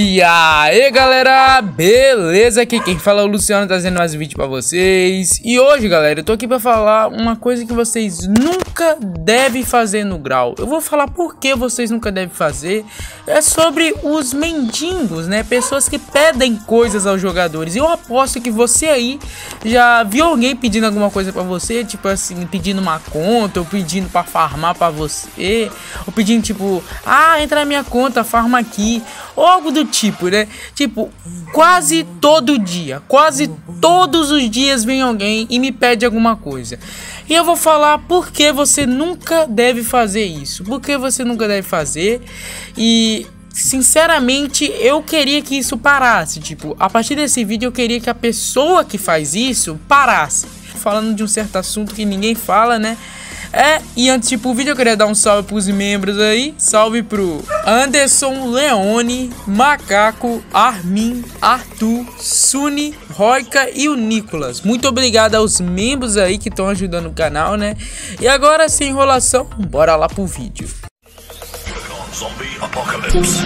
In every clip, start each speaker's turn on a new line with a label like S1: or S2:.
S1: E aí galera, beleza? Aqui quem fala é o Luciano, trazendo mais um vídeo pra vocês. E hoje galera, eu tô aqui pra falar uma coisa que vocês nunca devem fazer no Grau. Eu vou falar por que vocês nunca devem fazer. É sobre os mendigos, né? Pessoas que pedem coisas aos jogadores. Eu aposto que você aí já viu alguém pedindo alguma coisa pra você, tipo assim, pedindo uma conta, ou pedindo pra farmar pra você, ou pedindo tipo, entra na minha conta, farma aqui, ou algo do tipo, né? Tipo, quase todo dia, quase todos os dias vem alguém e me pede alguma coisa. E eu vou falar por que você nunca deve fazer isso. Por que você nunca deve fazer. E sinceramente eu queria que isso parasse. Tipo, a partir desse vídeo eu queria que a pessoa que faz isso parasse. Falando de um certo assunto que ninguém fala, né? E antes de ir pro vídeo eu queria dar um salve pros membros aí. Salve pro Anderson, Leone, Macaco, Armin, Arthur, Suni, Roica e o Nicolas. Muito obrigado aos membros aí que estão ajudando o canal, né? E agora sem enrolação, bora lá pro vídeo.
S2: Zombie Apocalypse.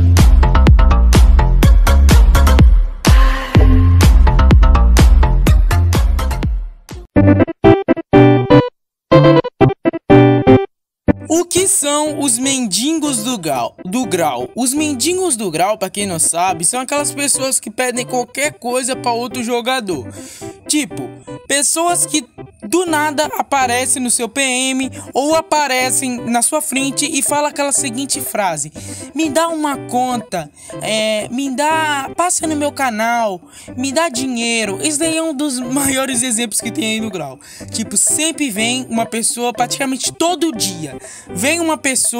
S1: O que são os mendigos do grau? Os mendigos do grau, pra quem não sabe, são aquelas pessoas que pedem qualquer coisa pra outro jogador. Tipo, pessoas que do nada aparecem no seu PM ou aparecem na sua frente e falam aquela seguinte frase: me dá uma conta, passa no meu canal, me dá dinheiro. Esse daí é um dos maiores exemplos que tem aí no grau. Tipo, sempre vem uma pessoa, praticamente todo dia vem uma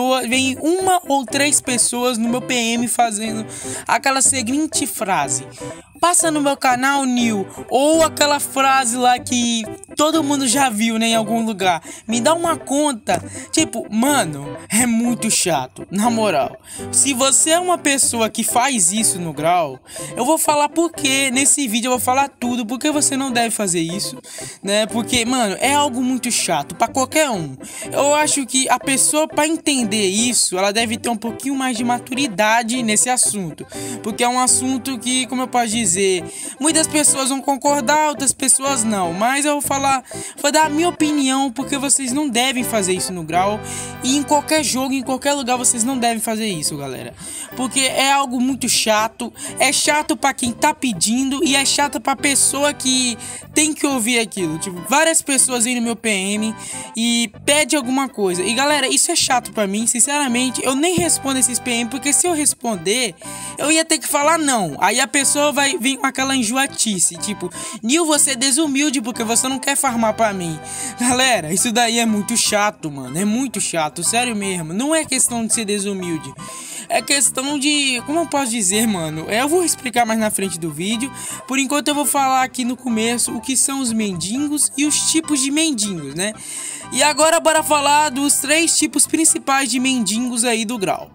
S1: ou três pessoas no meu PM fazendo aquela seguinte frase: passa no meu canal, Nil. Ou aquela frase lá que todo mundo já viu, né, em algum lugar: me dá uma conta. Tipo, mano, é muito chato, na moral. Se você é uma pessoa que faz isso no grau, eu vou falar porque nesse vídeo eu vou falar tudo, porque você não deve fazer isso, né? Porque, mano, é algo muito chato pra qualquer um. Eu acho que a pessoa, pra entender isso, ela deve ter um pouquinho mais de maturidade nesse assunto, porque é um assunto que, como eu posso dizer, muitas pessoas vão concordar, outras pessoas não, mas eu vou dar a minha opinião, porque vocês não devem fazer isso no grau. E em qualquer jogo, em qualquer lugar, vocês não devem fazer isso, galera, porque é algo muito chato. É chato pra quem tá pedindo e é chato pra pessoa que tem que ouvir aquilo. Tipo, várias pessoas vêm no meu PM e pede alguma coisa. E galera, isso é chato pra mim, sinceramente. Eu nem respondo esses PM, porque se eu responder, eu ia ter que falar não. Aí a pessoa vai vir com aquela enjoatice, tipo: Nil, você é desumilde porque você não quer farmar pra mim. Galera, isso daí é muito chato, mano. É muito chato, sério mesmo. Não é questão de ser desumilde, é questão de, como eu posso dizer, mano, eu vou explicar mais na frente do vídeo. Por enquanto eu vou falar aqui no começo o que são os mendigos e os tipos de mendigos, né? E agora bora falar dos 3 tipos principais de mendigos aí do grau.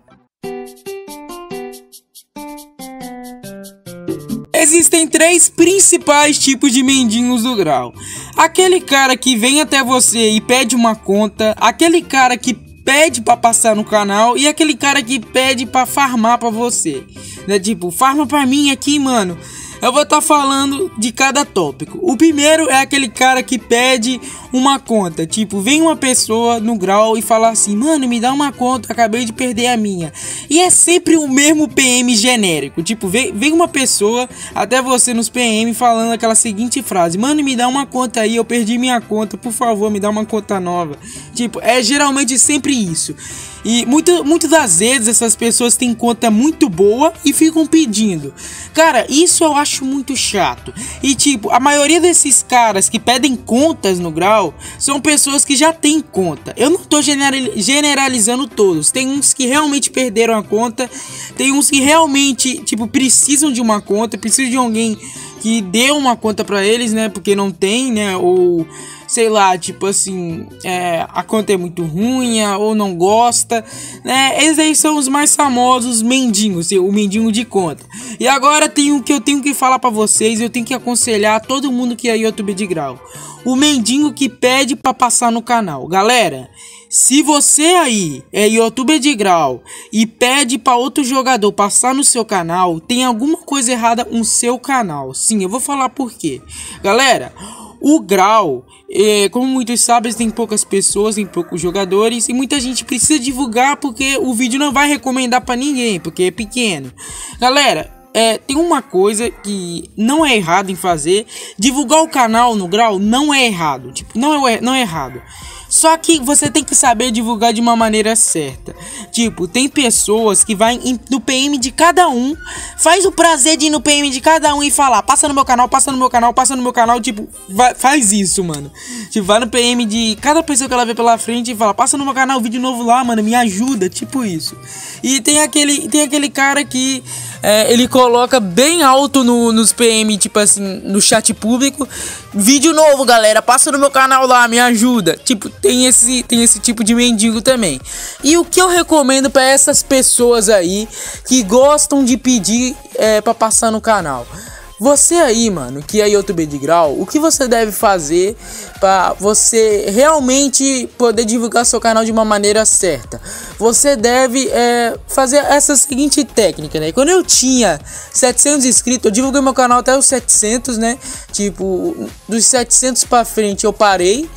S1: Existem 3 principais tipos de mendigos do grau: aquele cara que vem até você e pede uma conta, aquele cara que pede pra passar no canal, e aquele cara que pede pra farmar pra você, né? Tipo, farma pra mim aqui, mano. Eu vou estar falando de cada tópico. O primeiro é aquele cara que pede uma conta. Tipo, vem uma pessoa no grau e fala assim: mano, me dá uma conta, acabei de perder a minha. E é sempre o mesmo PM genérico. Tipo, vem uma pessoa até você nos PM falando aquela seguinte frase: mano, me dá uma conta aí, eu perdi minha conta, por favor, me dá uma conta nova. Tipo, é geralmente sempre isso. E muitas das vezes essas pessoas têm conta muito boa e ficam pedindo. Cara, isso eu acho muito chato. E tipo, a maioria desses caras que pedem contas no grau são pessoas que já têm conta. Eu não tô generalizando todos. Tem uns que realmente perderam a conta, tem uns que realmente, tipo, precisam de uma conta, precisam de alguém que dê uma conta pra eles, né? Porque não tem, né? Ou sei lá, tipo assim, a conta é muito ruim ou não gosta, né? Esses aí são os mais famosos mendigos, o mendigo de conta. E agora tem o que eu tenho que falar pra vocês, eu tenho que aconselhar todo mundo que é YouTube de grau. O mendigo que pede pra passar no canal. Galera, se você aí é youtuber de grau e pede para outro jogador passar no seu canal, tem alguma coisa errada no seu canal. Sim, eu vou falar por quê. Galera, o grau, como muitos sabem, tem poucas pessoas, tem poucos jogadores e muita gente precisa divulgar porque o vídeo não vai recomendar para ninguém, porque é pequeno. Galera, tem uma coisa que não é errado em fazer. Divulgar o canal no grau não é errado. Tipo, não é errado. Só que você tem que saber divulgar de uma maneira certa. Tipo, tem pessoas que vai no PM de cada um, faz o prazer de ir no PM de cada um e falar: passa no meu canal, passa no meu canal, passa no meu canal. Tipo, faz isso, mano. Tipo, vai no PM de cada pessoa que ela vê pela frente e fala: passa no meu canal, vídeo novo lá, mano, me ajuda. Tipo isso. E tem aquele cara que ele coloca bem alto nos PM, tipo assim, no chat público: vídeo novo, galera, passa no meu canal lá, me ajuda. Tipo, tem esse tipo de mendigo também. E o que eu recomendo para essas pessoas aí que gostam de pedir para passar no canal? Você aí, mano, que é youtuber de grau, o que você deve fazer para você realmente poder divulgar seu canal de uma maneira certa? Você deve fazer essa seguinte técnica, né? Quando eu tinha 700 inscritos, eu divulguei meu canal até os 700, né? Tipo, dos 700 para frente eu parei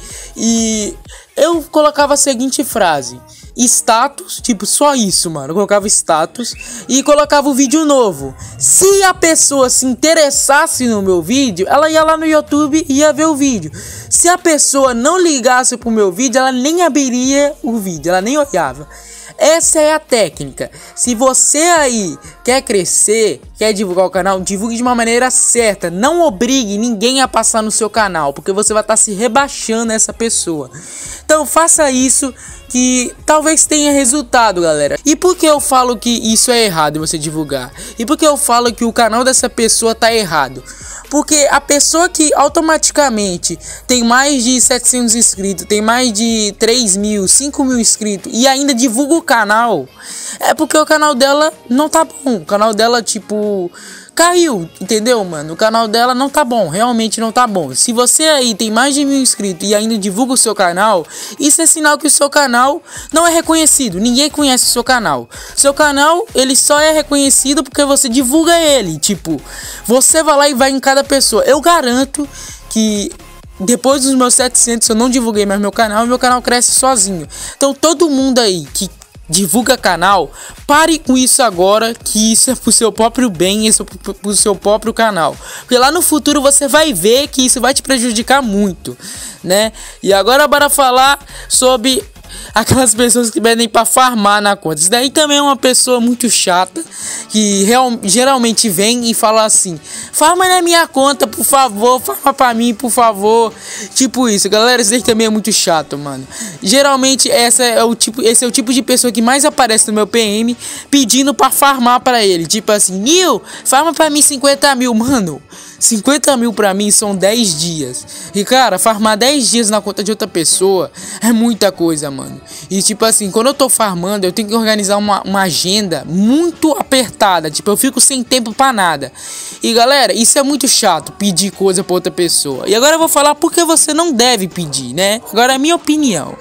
S1: e eu colocava a seguinte frase: status, tipo, só isso, mano. Eu colocava status e colocava o vídeo novo. Se a pessoa se interessasse no meu vídeo, ela ia lá no YouTube e ia ver o vídeo. Se a pessoa não ligasse pro meu vídeo, ela nem abriria o vídeo, ela nem olhava. Essa é a técnica. Se você aí quer crescer, quer divulgar o canal, divulgue de uma maneira certa. Não obrigue ninguém a passar no seu canal, porque você vai estar se rebaixando essa pessoa. Então faça isso que talvez tenha resultado, galera. E por que eu falo que isso é errado você divulgar? E por que eu falo que o canal dessa pessoa tá errado? Porque a pessoa que automaticamente tem mais de 700 inscritos, tem mais de 3 mil, 5 mil inscritos e ainda divulga o canal, é porque o canal dela não tá bom. O canal dela, tipo, caiu, entendeu, mano? O canal dela não tá bom, realmente não tá bom. Se você aí tem mais de 1000 inscritos e ainda divulga o seu canal, isso é sinal que o seu canal não é reconhecido. Ninguém conhece o seu canal. Seu canal, ele só é reconhecido porque você divulga ele. Tipo, você vai lá e vai em cada pessoa. Eu garanto que depois dos meus 700, eu não divulguei mais meu canal cresce sozinho. Então todo mundo aí que divulga canal, pare com isso agora, que isso é pro seu próprio bem, isso é pro seu próprio canal. Porque lá no futuro você vai ver que isso vai te prejudicar muito, né? E agora bora falar sobre aquelas pessoas que pedem pra farmar na conta. Isso daí também é uma pessoa muito chata, que geralmente vem e fala assim: farma na minha conta, por favor, farma pra mim, por favor. Tipo isso, galera, isso daí também é muito chato, mano. Geralmente esse é o tipo de pessoa que mais aparece no meu PM pedindo pra farmar pra ele. Tipo assim: Nil, farma pra mim 50 mil, mano. 50 mil pra mim são 10 dias. E cara, farmar 10 dias na conta de outra pessoa é muita coisa, mano. E tipo assim, quando eu tô farmando, eu tenho que organizar uma agenda muito apertada. Tipo, eu fico sem tempo pra nada. E galera, isso é muito chato, pedir coisa pra outra pessoa. E agora eu vou falar porque você não deve pedir, né? Agora é a minha opinião.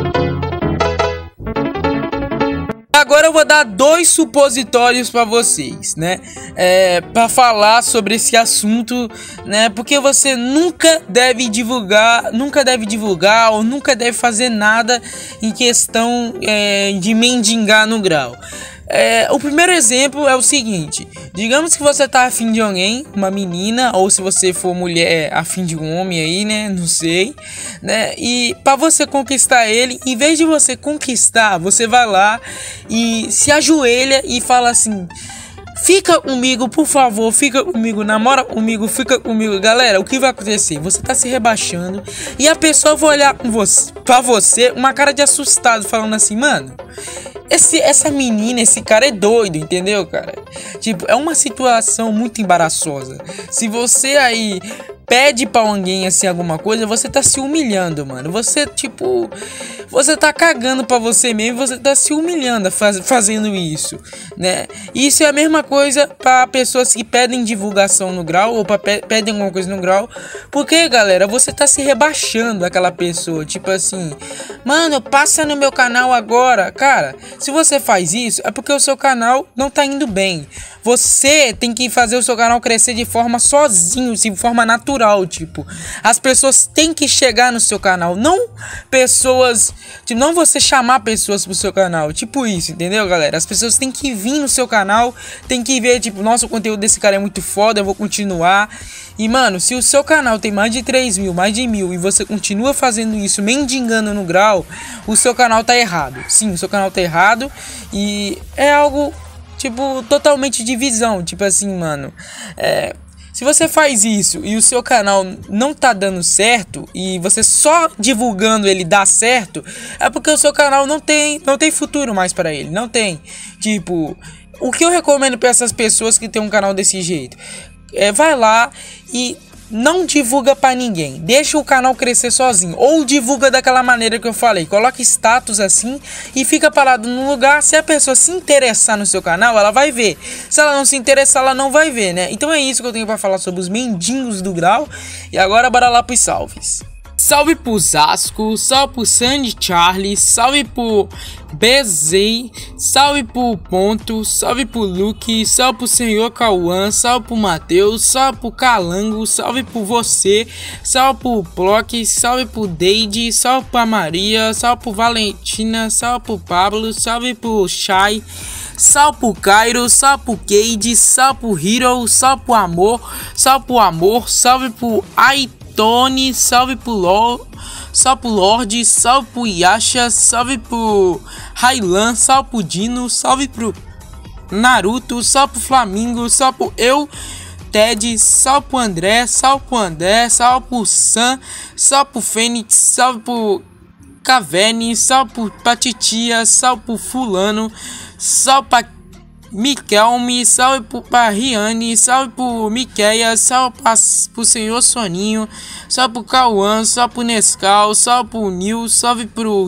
S1: Agora eu vou dar 2 supositórios para vocês, né? Para falar sobre esse assunto, né? Porque você nunca deve divulgar ou nunca deve fazer nada em questão de mendigar no grau. O primeiro exemplo é o seguinte: digamos que você tá afim de alguém, uma menina, ou se você for mulher, afim de um homem aí, né? Não sei, né? E para você conquistar ele, em vez de você conquistar, você vai lá e se ajoelha e fala assim: fica comigo, por favor, fica comigo, namora comigo, fica comigo. Galera, o que vai acontecer? Você tá se rebaixando e a pessoa vai olhar pra você uma cara de assustado, falando assim: mano, essa menina, esse cara é doido, entendeu, cara? Tipo, é uma situação muito embaraçosa. Se você aí pede pra alguém assim alguma coisa, você tá se humilhando, mano. Você, tipo, você tá cagando pra você mesmo, você tá se humilhando fazendo isso, né? Isso é a mesma coisa pra pessoas que pedem divulgação no Grau ou pra pedem alguma coisa no Grau. Porque, galera, você tá se rebaixando aquela pessoa, tipo assim, mano, passa no meu canal agora. Cara, se você faz isso, é porque o seu canal não tá indo bem. Você tem que fazer o seu canal crescer de forma sozinho, de forma natural, tipo. As pessoas têm que chegar no seu canal, não pessoas, tipo, não você chamar pessoas pro seu canal, tipo isso, entendeu, galera? As pessoas têm que vir no seu canal, tem que ver, tipo, nossa, o conteúdo desse cara é muito foda, eu vou continuar. E, mano, se o seu canal tem mais de 3 mil, mais de 1.000 e você continua fazendo isso, mendigando no Grau, o seu canal tá errado. Sim, o seu canal tá errado e é algo, tipo, totalmente de visão. Tipo assim, mano, se você faz isso e o seu canal não tá dando certo e você só divulgando ele dá certo, é porque o seu canal não tem futuro mais pra ele, não tem. Tipo, o que eu recomendo pra essas pessoas que tem um canal desse jeito? Vai lá e não divulga pra ninguém, deixa o canal crescer sozinho, ou divulga daquela maneira que eu falei, coloca status assim e fica parado no lugar. Se a pessoa se interessar no seu canal, ela vai ver. Se ela não se interessar, ela não vai ver, né? Então é isso que eu tenho pra falar sobre os mendigos do Grau. E agora bora lá pros salves. Salve pro Zasco, salve pro Sandy Charlie, salve pro BZ, salve pro Ponto, salve pro Luke, salve pro Senhor Cauã, salve pro Matheus, salve pro Calango, salve pro você, salve pro Block, salve pro Deide, salve pra Maria, salve pro Valentina, salve pro Pablo, salve pro Shai, salve pro Cairo, salve pro Cade, salve pro Hero, salve pro Amor, salve pro Tony, salve pro Lorde, salve pro Yasha, salve pro Railan, salve pro Dino, salve pro Naruto, salve pro Flamingo, salve pro Ted, salve pro André, salve pro Sam, salve pro Fênix, salve pro Cavene, salve pro Patitia, salve pro Fulano, salve pra Mikelme, salve pra Riane, salve pro Miqueia, salve pro Senhor Soninho, salve pro Cauã, salve pro Nescau, salve pro Nil, salve pro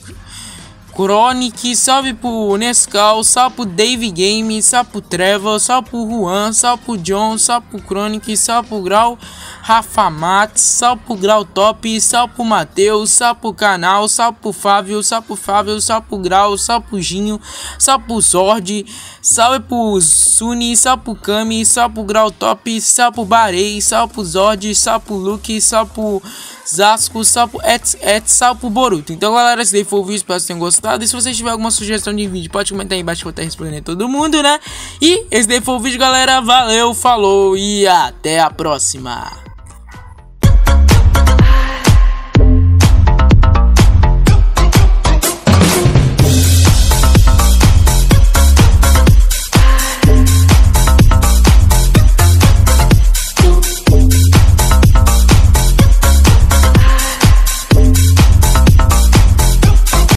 S1: Chronic, salve pro Nescau, salve pro Dave Game, salve pro Trevor, salve pro Juan, salve pro John, salve pro Chronic, salve pro Grau Rafa Matos, salve pro Grau Top, salve pro Matheus, salve pro canal, salve pro Fábio, salve pro Grau, salve pro Ginho, salve pro Zord, salve pro Suni, salve pro Kami, salve pro Grau Top, salve pro Barei, salve pro Zord, salve pro Luke, salve pro Zasco, salve pro salve pro Boruto. Então, galera, esse daí foi o vídeo, espero que vocês tenham gostado. E se vocês tiverem alguma sugestão de vídeo, pode comentar aí embaixo que eu vou estar respondendo todo mundo, né? E esse daí foi o vídeo, galera. Valeu, falou e até a próxima.